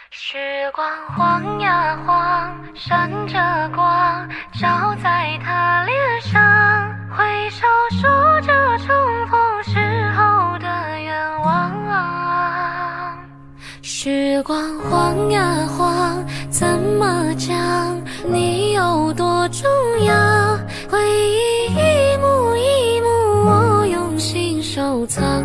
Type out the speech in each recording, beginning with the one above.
时光晃呀晃，闪着光，照在他脸上，挥手说着重逢时候的愿望。时光晃呀晃，怎么讲你有多重要？回忆一幕一幕，我用心收藏。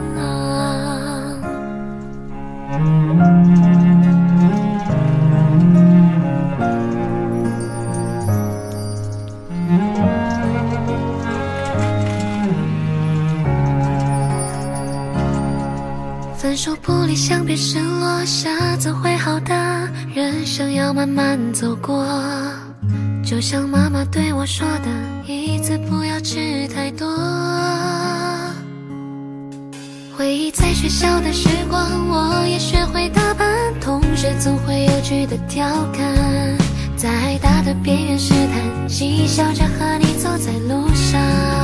分手不理想，别失落，下次会好的。人生要慢慢走过，就像妈妈对我说的，一次不要吃太多。回忆在学校的时光，我也学会打扮，同学总会有趣的调侃，在爱大的边缘试探，嬉笑着和你走在路上。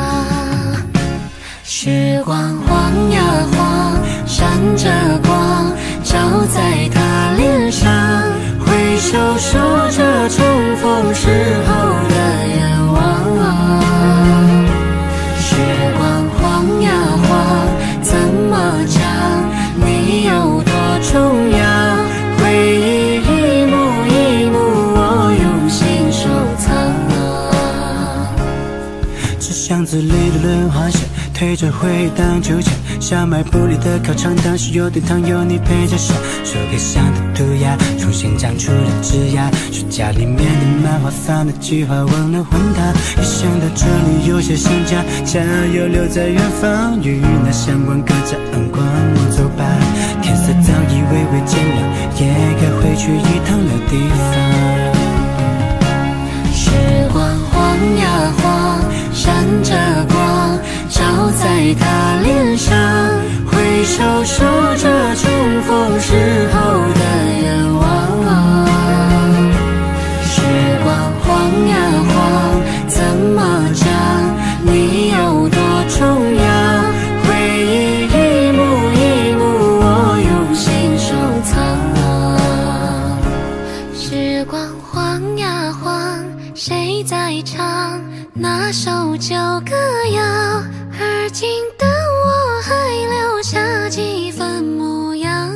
时光晃呀晃，闪着光，照在他脸上，挥手说着重逢时候的愿望。时光晃呀晃，怎么讲你有多重要？回忆一幕一幕，我用心收藏。 纸箱子里的轮滑鞋，推着回忆荡秋千，小卖部里的烤肠，当时有点糖，有你陪着笑，手背上的涂鸦，重新长出了枝芽，书架里面的漫画放的计划忘了还他，一想到这里有些想家，家又留在远方，与那相关隔着暗光，我走吧，天色早已微微渐亮，也该回去一趟老地方。 时光晃呀晃，闪着光，照在他脸上，挥手说着重逢时候的愿望。时光晃呀晃，怎么讲你有多重要？回忆一幕一幕，我用心收藏。时光晃呀晃，谁在唱那首旧歌谣？而今的我还留下几分模样。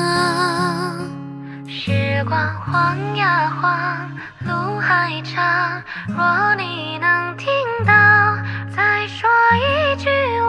时光晃呀晃，路还长，若你能听到，再说一句